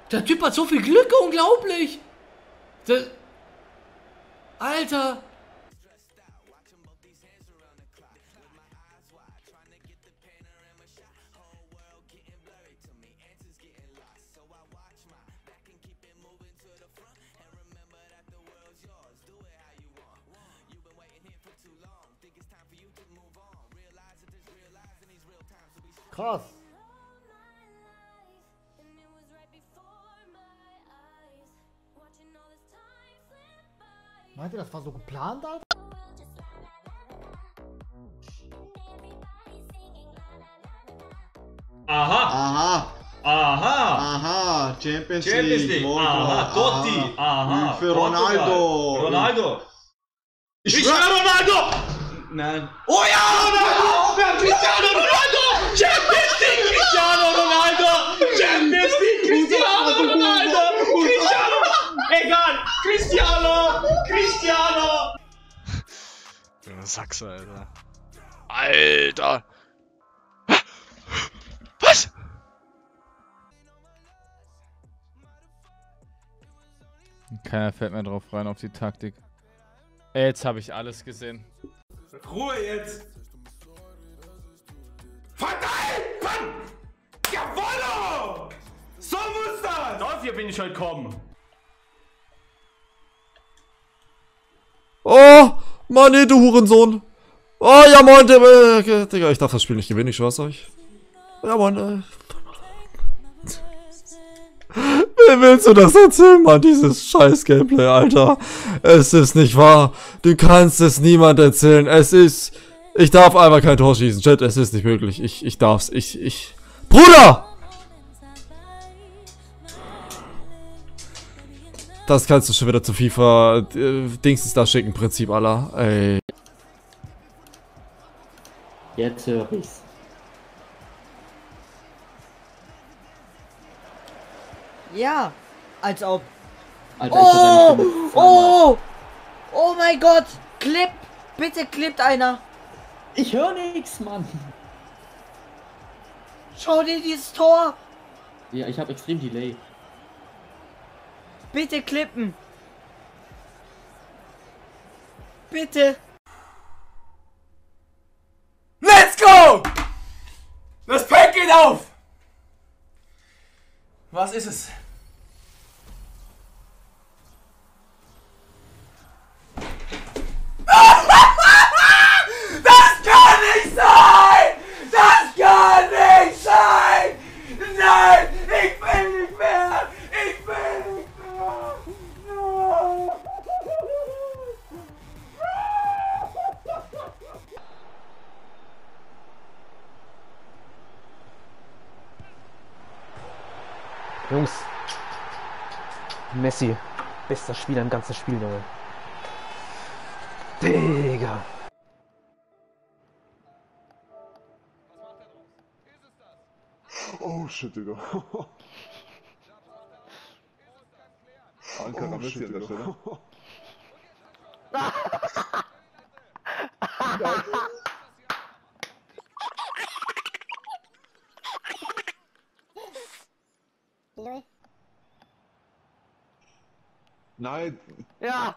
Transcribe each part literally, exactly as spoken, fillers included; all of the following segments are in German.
Der Typ hat so viel Glück, unglaublich. Der, Alter. Krass. Meint ihr, das war so geplant, Alter? Aha! Aha! Aha! Aha! Champions, Champions League! League! Aha! Totti! Aha! Für Ronaldo! Ronaldo! Ich Ich schwör schwör Ronaldo! Nein. Oh ja! Ronaldo! Cristiano Ronaldo! Champions League! Cristiano Ronaldo! Champions League! Cristiano Ronaldo! Cristiano! Egal! Cristiano! Cristiano! Du Sachse, Alter. Alter! Was? Keiner fällt mehr drauf rein auf die Taktik. Ey, jetzt habe ich alles gesehen. Ruhe jetzt! Verteilt! Mann! Jawollo! So muss das! Dafür bin ich heute gekommen. Oh, Mann, nee, du Hurensohn. Oh, ja, moin, äh, Digga, ich darf das Spiel nicht gewinnen, ich schwör's euch. Ja, moin, äh. Wem willst du das erzählen, Mann, dieses scheiß Gameplay, Alter? Es ist nicht wahr. Du kannst es niemand erzählen. Es ist... Ich darf einfach kein Tor schießen, Chat, es ist nicht möglich. Ich, ich darf's, ich, ich... Bruder! Das kannst du schon wieder zu FIFA äh, Dingsens da schicken, Prinzip aller. Ey. Jetzt höre ich's. Ja, als ob. Alter, ich hab Oh! deine Stimme Oh! Oh mein Gott! Clip! Bitte klippt einer! Ich höre nichts, Mann. Schau dir dieses Tor! Ja, ich habe extrem Delay. Bitte klippen! Bitte! Let's go! Das Pack geht auf! Was ist es? Das kann nicht sein! Das kann nicht sein! Nein! Ich will nicht mehr! Ich will nicht mehr! No. Jungs, Messi, bester Spieler im ganzen Spiel, Junge. Digga. Oh shit, Digga. Ankara oh, Messi an der Stelle. Nein. Ja.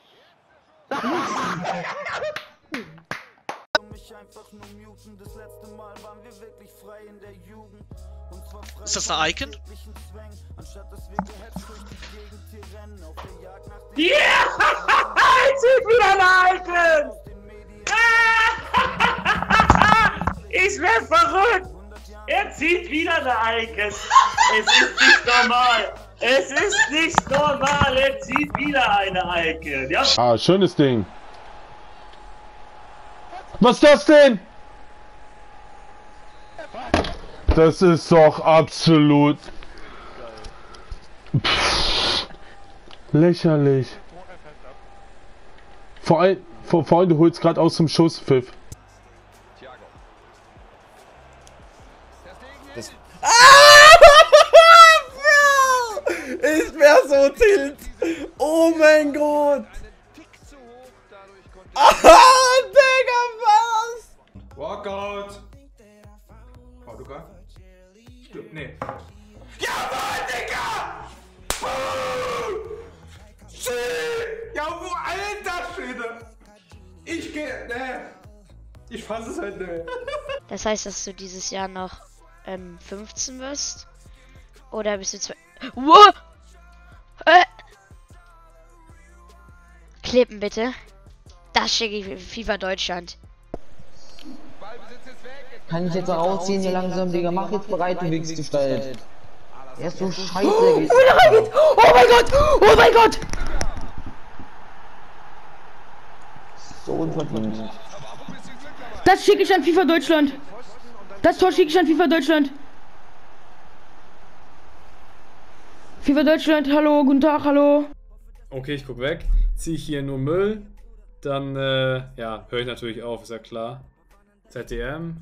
Ist das ein Icon? Ja! Jetzt sind wieder ein Icon! Ich wär verrückt! Er zieht wieder eine Icon! Es ist nicht normal! Es ist nicht normal! Er zieht wieder eine Icon! Ja? Ah, schönes Ding! Was ist das denn? Das ist doch absolut Pff, lächerlich. Vor allem, vor, vor allem, du holst gerade aus dem Schuss, Pfiff. Das ich wär so tilt. Oh mein Gott. Ah, Digga, was? Walkout! Portugal? Stimmt, nee. Jawohl, Digga! Ja, wo, alter Schwede! Ich geh, ne. Ich fass es halt nicht. Das heißt, dass du dieses Jahr noch ähm, fünfzehn wirst? Oder bist du zwei... Wow! Äh. Klippen bitte. Das schicke ich FIFA Deutschland. Kann ich jetzt auch rausziehen hier langsam, Digga? Mach jetzt bereit, du Wichs, du Steil. Er ist so scheiße. Oh, oh mein Gott! Oh mein Gott! So unverdient. Das schicke ich an FIFA Deutschland. Das Tor schicke ich an FIFA Deutschland. FIFA Deutschland, hallo, guten Tag, hallo. Okay, ich guck weg. Ziehe ich hier nur Müll. Dann, äh, ja, höre ich natürlich auf, ist ja klar. Z D M.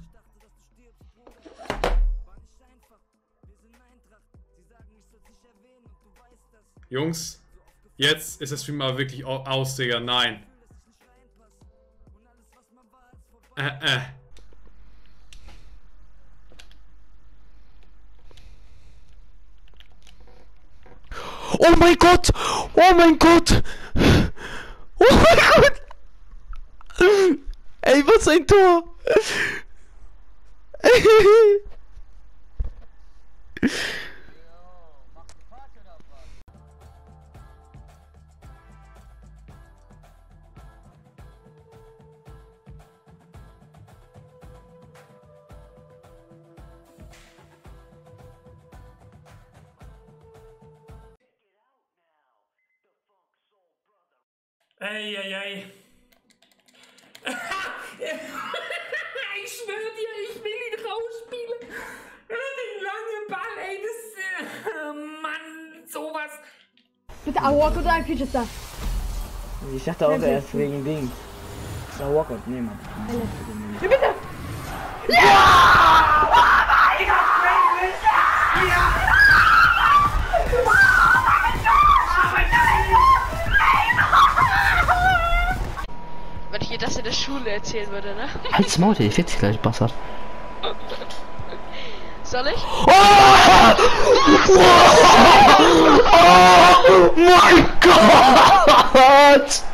Jungs, jetzt ist das Stream mal wirklich aus, Digga. Nein. Äh, äh. Oh mein Gott! Oh mein Gott! Oh mein Gott! Ey, was ein Tor! Ey, ey, ey. Ich schwöre dir, ich will ihn rausspielen. Den langen Ball, ey, das... Äh, Mann, sowas. Bitte, ah, Walkout oder ein Future. Ich dachte auch erst wegen Ding. Na, Walkout, nee, Mann. Ja, bitte! Ja! Oh mein Gott, ja! Wenn ich dir das in der Schule erzählen würde, ne? Halt's Maul, ich werde dich gleich, Bastard. Soll ich? Oh! Oh mein Gott!